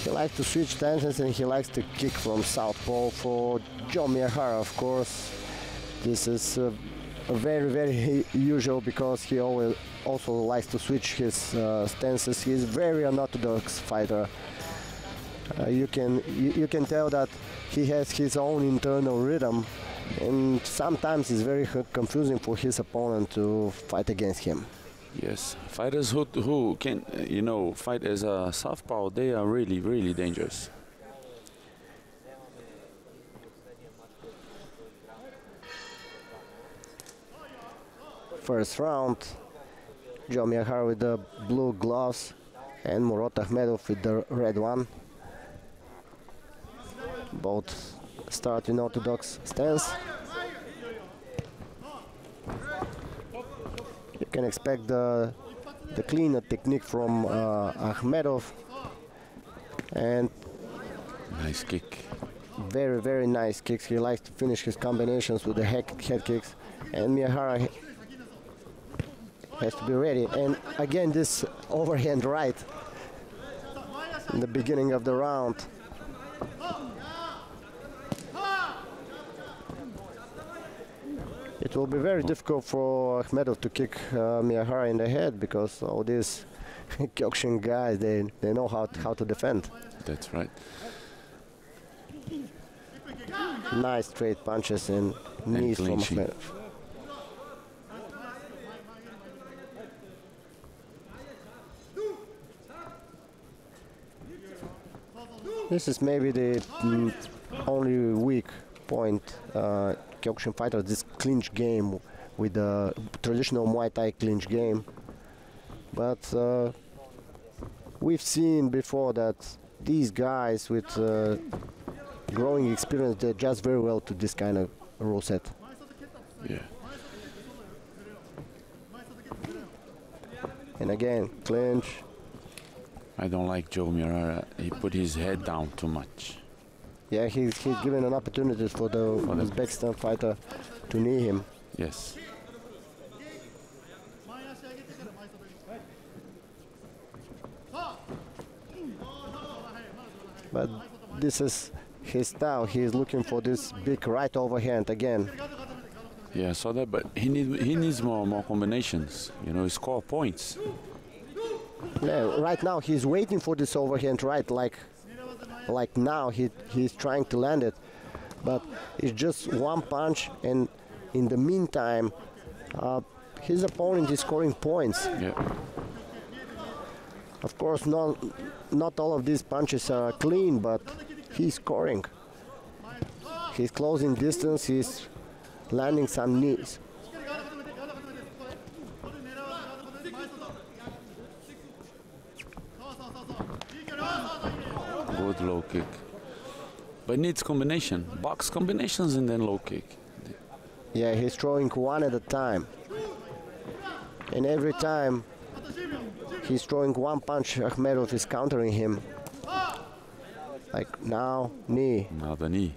He likes to switch stances and he likes to kick from southpaw. For Joe Miyahara, of course, this is very usual because he always also likes to switch his stances. He is very unorthodox fighter. You can tell that he has his own internal rhythm, and sometimes it's very confusing for his opponent to fight against him. Yes, fighters who can, fight as a southpaw, they are really dangerous. First round, Joe Miyahara with the blue gloves and Murat Akhmedov with the red one. Both start in orthodox stance. You can expect the cleaner technique from Akhmedov, and nice kick. Very nice kicks. He likes to finish his combinations with the head kicks, and Miyahara has to be ready. And again, this overhand right in the beginning of the round. It will be very difficult for Akhmedov to kick Miyahara in the head because all these Kyokushin guys, they know how to defend. That's right. Nice straight punches and knees from Akhmedov. This is maybe the only weak point Kyokushin fighter, this clinch game with the traditional Muay Thai clinch game. But we've seen before that these guys with growing experience, they adjust very well to this kind of rule set. Yeah. And again, clinch. I don't like Joe Miyahara. He put his head down too much. Yeah, he's given an opportunity for the Uzbekistan fighter to knee him. Yes. But this is his style. He is looking for this big right overhand again. Yeah, so that, but he needs more combinations. Score points. Yeah, right now he's waiting for this overhand right, like now he's trying to land it, but it's just one punch, and in the meantime his opponent is scoring points. Yeah. Of course, not all of these punches are clean, but he's scoring. He's closing distance, he's landing some knees. Good low kick. But needs combination. Box combinations and then low kick. Yeah, he's throwing one at a time. And every time he's throwing one punch, Akhmedov is countering him. Like now, knee. Now the knee.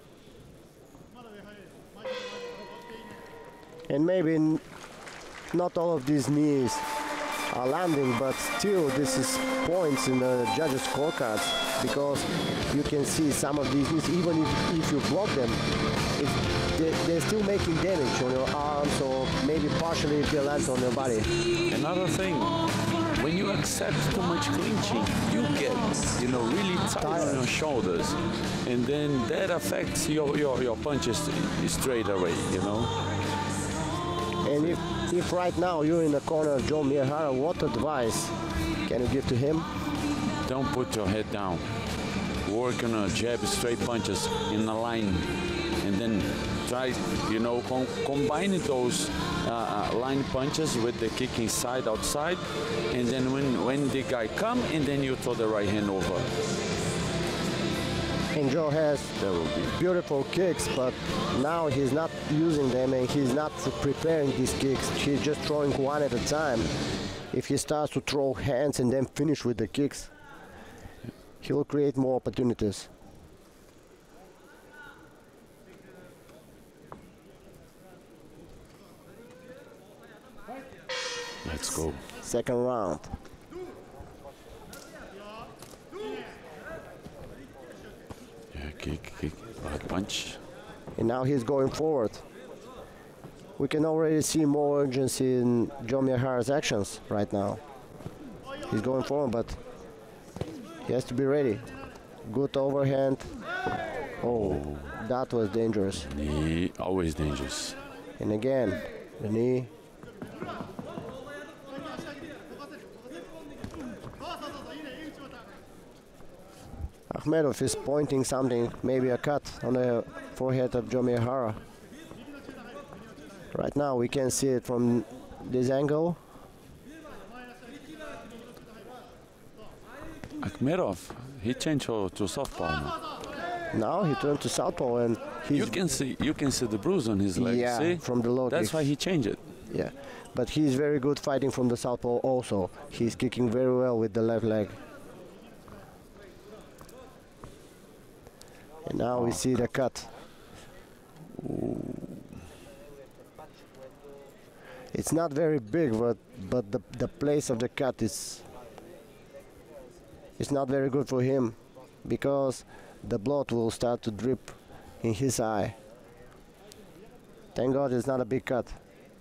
And maybe not all of these knees are landing, but still this is points in the judges' scorecards, because you can see some of these knees, even if you block them, they're still making damage on your arms, or maybe partially if they land on your body. Another thing, when you accept too much clinching, you get, really tight on your shoulders, and then that affects your punches straight away, And if right now you're in the corner of Joe Miyahara, what advice can you give to him? Don't put your head down. Work on a jab, straight punches in a line, and then try, combine those line punches with the kick inside, outside, and then when the guy come, and then you throw the right hand over. And Joe has beautiful kicks, but now he's not using them and he's not preparing these kicks. He's just throwing one at a time. If he starts to throw hands and then finish with the kicks, he will create more opportunities. Let's go. Second round. kick, right punch. And now he's going forward. We can already see more urgency in Joe Miyahara's actions right now. He's going forward, but he has to be ready. Good overhand. Oh, that was dangerous. Knee, always dangerous. And again, the knee. Akhmedov is pointing something, maybe a cut on the forehead of Joe Miyahara. Right now we can see it from this angle. Akhmedov, he changed to southpaw now. Now he turned to southpaw and he's... You can see the bruise on his leg. Yeah, see? from the low That's kicks. why he changed it. Yeah, but he's very good fighting from the southpaw also. He's kicking very well with the left leg. And now we see the cut. It's not very big, but the place of the cut is not very good for him because the blood will start to drip in his eye. Thank God it's not a big cut.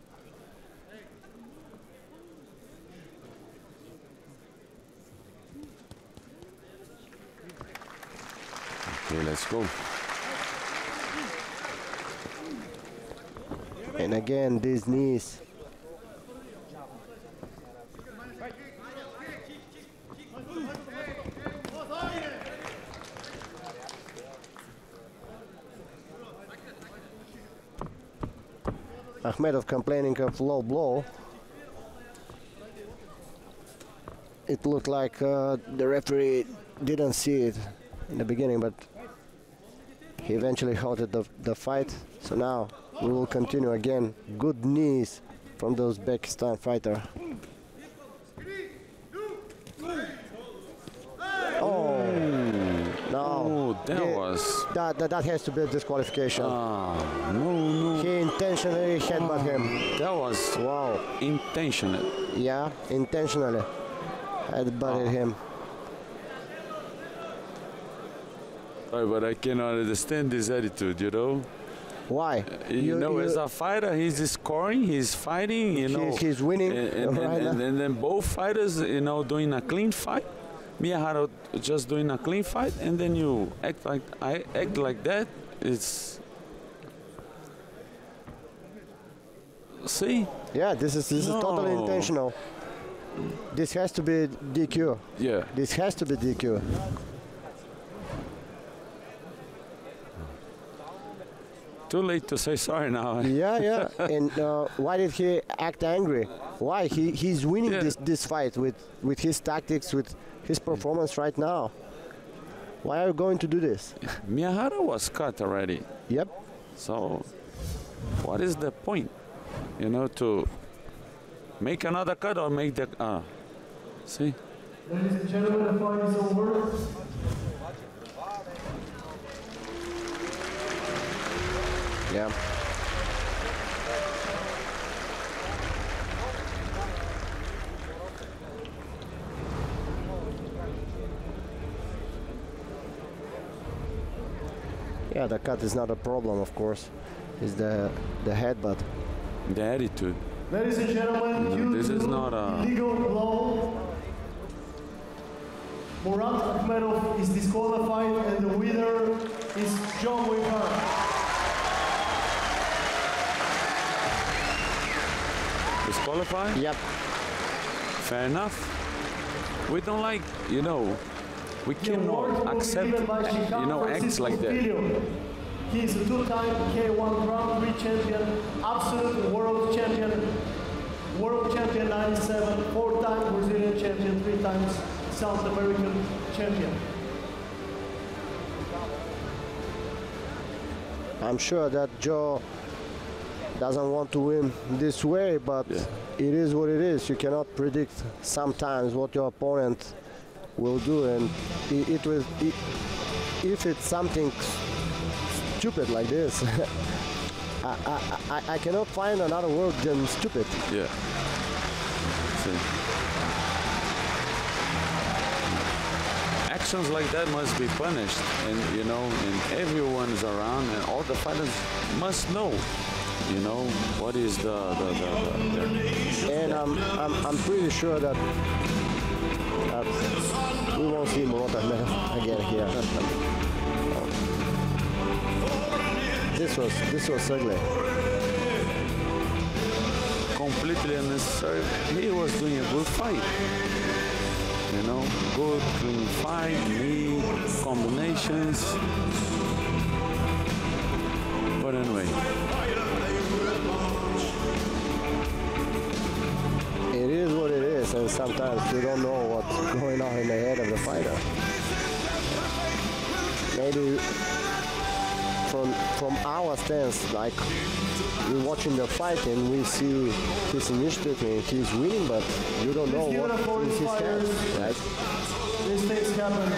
Okay, let's go. And again, these knees. Akhmedov complaining of low blow. It looked like the referee didn't see it in the beginning, but he eventually halted the fight. So now we will continue again. Good knees from the Uzbekistan fighter. Oh, no. Oh, That has to be a disqualification. No. He intentionally headbutt him. That was Wow. intentional. Yeah, intentionally headbutted him. But I cannot understand this attitude, you know? Why? As a fighter, he's scoring, he's fighting, He's winning. And then both fighters, doing a clean fight. Miyahara just doing a clean fight, and then you act like that. It's... See? Yeah, this is totally intentional. This has to be DQ. Yeah. This has to be DQ. Too late to say sorry now. Yeah. And why did he act angry? Why? He's winning this fight with his tactics, with his performance right now. Why are you going to do this? Miyahara was cut already. Yep. So, what is the point? To make another cut or make the... see? Ladies and gentlemen, the fight is over. Yeah. Yeah, the cut is not a problem, of course. It's the headbutt. The attitude. Ladies and gentlemen, due this to is not a... illegal blow, Murat Akhmedov is disqualified and the winner is Joe Miyahara. Disqualified? Yep. Fair enough. We don't like, we cannot accept, acts like that. He is a two-time K1 Grand Prix champion, absolute world champion 97, four-time Brazilian champion, three times South American champion. I'm sure that Joe doesn't want to win this way, but it is what it is. You cannot predict sometimes what your opponent will do, and if it's something stupid like this, I cannot find another word than stupid. Yeah. See. actions like that must be punished, and you know, and everyone's around, and all the fighters must know, you know, what is the And I'm pretty sure that we won't see Murata again here. This was ugly. completely unnecessary. He was doing a good fight. You know, good, clean fight, knee, combinations. But anyway. It is what it is, and sometimes you don't know what's going on in the head of the fighter. Maybe from our stance, like we're watching the fight and we see his initiative and he's winning, but you don't know what is his head, right? These things happen.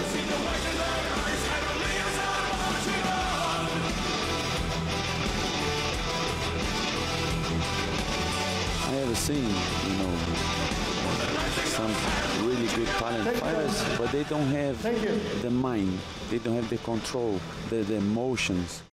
I have seen, you know, some really good talent fighters, but they don't have the mind. They don't have the control, the emotions.